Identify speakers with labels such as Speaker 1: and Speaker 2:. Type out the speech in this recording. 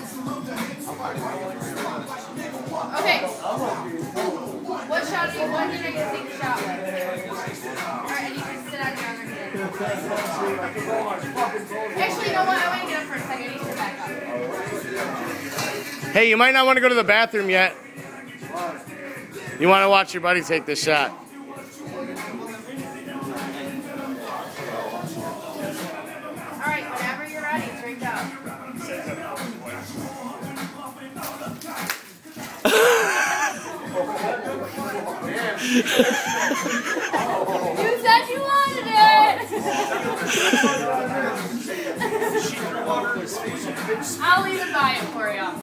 Speaker 1: Okay. What did I get to take a shot with? Alright, and you can sit out here on your hand. Actually, you know what? I want to get up for a second. I need to sit back up.
Speaker 2: Hey, you might not want to go to the bathroom yet. You want to watch your buddy take this shot.
Speaker 1: Alright, whenever you're ready, drink up. You said you wanted it! I'll even buy it for you.